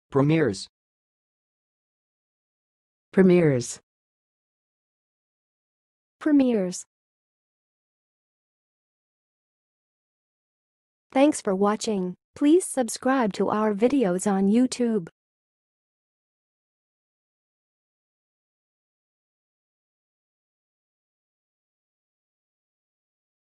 Premieres. Premieres. Premieres. Thanks for watching. Please subscribe to our videos on YouTube.